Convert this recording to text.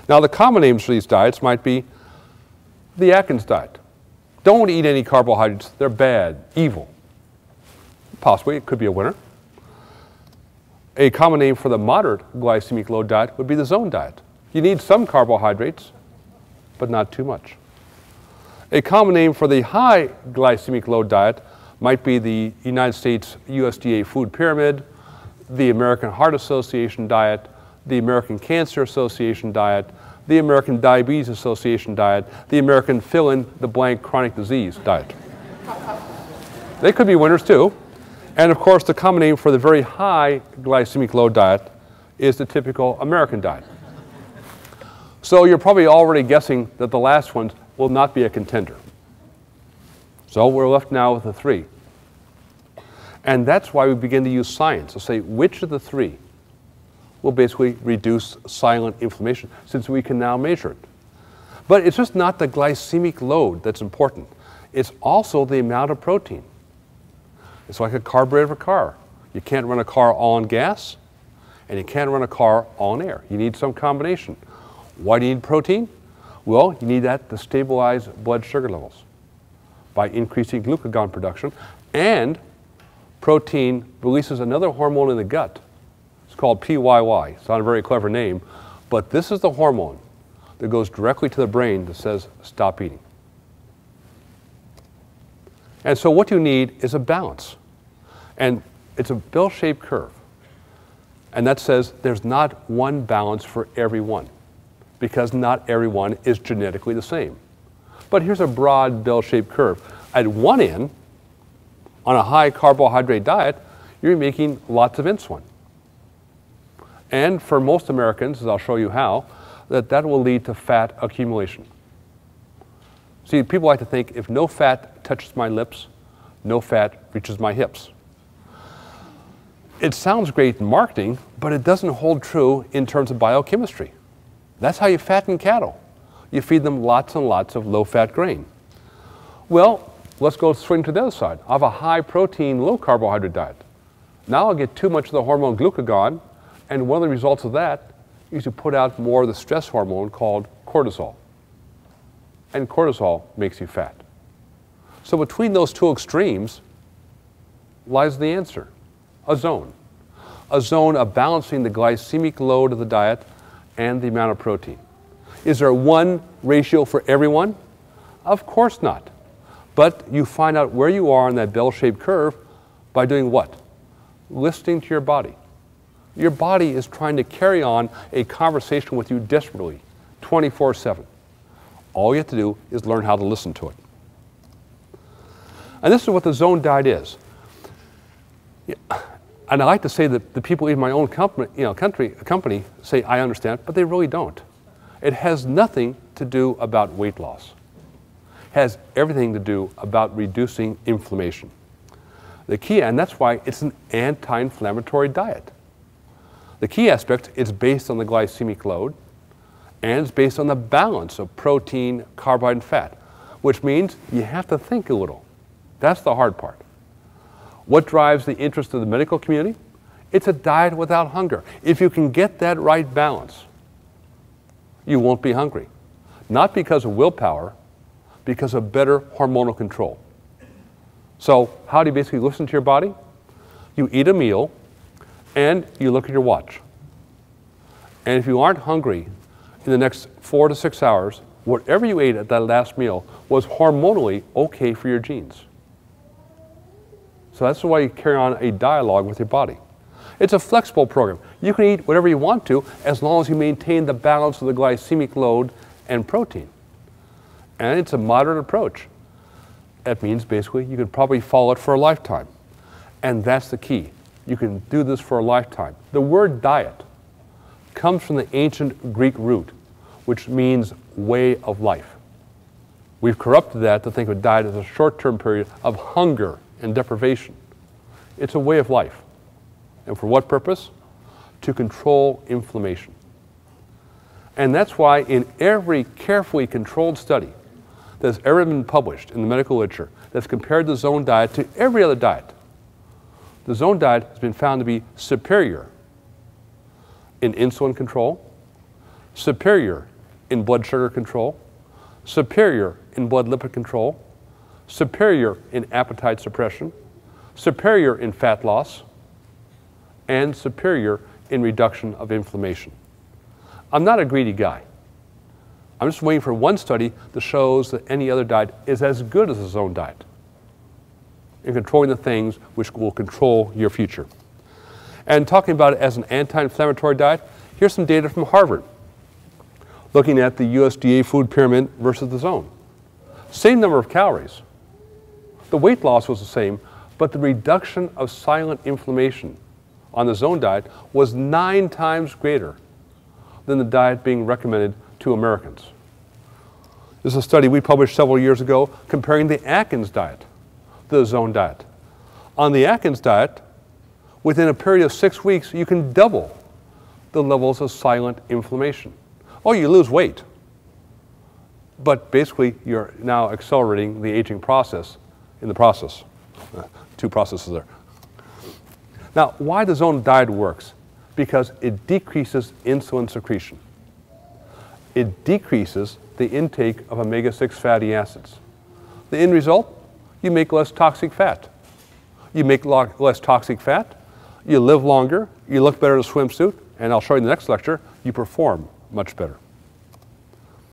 Now, the common names for these diets might be the Atkins diet. Don't eat any carbohydrates. They're bad, evil. Possibly, it could be a winner. A common name for the moderate glycemic load diet would be the zone diet. You need some carbohydrates, but not too much. A common name for the high glycemic load diet might be the United States USDA Food Pyramid, the American Heart Association diet, the American Cancer Association diet, the American Diabetes Association diet, the American fill-in-the-blank chronic disease diet. They could be winners too. And of course, the common name for the very high glycemic load diet is the typical American diet. So you're probably already guessing that the last one will not be a contender. So we're left now with the three. And that's why we begin to use science to say which of the three will basically reduce silent inflammation, since we can now measure it. But it's just not the glycemic load that's important. It's also the amount of protein. It's like a carburetor of a car. You can't run a car all on gas, and you can't run a car all on air. You need some combination. Why do you need protein? Well, you need that to stabilize blood sugar levels by increasing glucagon production. And protein releases another hormone in the gut. It's called PYY. It's not a very clever name, but this is the hormone that goes directly to the brain that says, stop eating. And so what you need is a balance. And it's a bell-shaped curve. And that says there's not one balance for everyone, because not everyone is genetically the same. But here's a broad bell-shaped curve. At one end, on a high carbohydrate diet, you're making lots of insulin. And for most Americans, as I'll show you how, that will lead to fat accumulation. See, people like to think if no fat touches my lips, no fat reaches my hips. It sounds great in marketing, but it doesn't hold true in terms of biochemistry. That's how you fatten cattle. You feed them lots and lots of low-fat grain. Well, let's go swing to the other side. I have a high-protein, low-carbohydrate diet. Now I'll get too much of the hormone glucagon, and one of the results of that is to put out more of the stress hormone called cortisol. And cortisol makes you fat. So between those two extremes lies the answer, a zone. A zone of balancing the glycemic load of the diet and the amount of protein. Is there one ratio for everyone? Of course not. But you find out where you are on that bell-shaped curve by doing what? Listening to your body. Your body is trying to carry on a conversation with you desperately, 24/7. All you have to do is learn how to listen to it. And this is what the zone diet is. And I like to say that the people in my own company say, I understand, but they really don't. It has nothing to do about weight loss. It has everything to do about reducing inflammation. The key, and that's why it's an anti-inflammatory diet. The key aspect, it's based on the glycemic load, and it's based on the balance of protein, carbohydrate, and fat, which means you have to think a little. That's the hard part. What drives the interest of the medical community? It's a diet without hunger. If you can get that right balance, you won't be hungry. Not because of willpower, because of better hormonal control. So how do you basically listen to your body? You eat a meal, and you look at your watch. And if you aren't hungry in the next 4 to 6 hours, whatever you ate at that last meal was hormonally okay for your genes. So that's why you carry on a dialogue with your body. It's a flexible program. You can eat whatever you want to as long as you maintain the balance of the glycemic load and protein. And it's a moderate approach. That means basically you could probably follow it for a lifetime. And that's the key. You can do this for a lifetime. The word diet comes from the ancient Greek root, which means way of life. We've corrupted that to think of diet as a short-term period of hunger and deprivation. It's a way of life. And for what purpose? To control inflammation. And that's why in every carefully controlled study that's ever been published in the medical literature that's compared the zone diet to every other diet, the zone diet has been found to be superior in insulin control, superior in blood sugar control, superior in blood lipid control, superior in appetite suppression, superior in fat loss, and superior in reduction of inflammation. I'm not a greedy guy. I'm just waiting for one study that shows that any other diet is as good as the zone diet in controlling the things which will control your future. And talking about it as an anti-inflammatory diet, here's some data from Harvard looking at the USDA food pyramid versus the zone. Same number of calories. The weight loss was the same, but the reduction of silent inflammation on the zone diet was 9 times greater than the diet being recommended to Americans. This is a study we published several years ago comparing the Atkins diet to the zone diet. On the Atkins diet, within a period of 6 weeks, you can double the levels of silent inflammation. Oh, you lose weight, but basically you're now accelerating the aging process in the process. 2 processes there. Now, why the zone diet works? Because it decreases insulin secretion. It decreases the intake of omega-6 fatty acids. The end result, you make less toxic fat. You make less toxic fat, you live longer, you look better in a swimsuit, and I'll show you in the next lecture, you perform much better.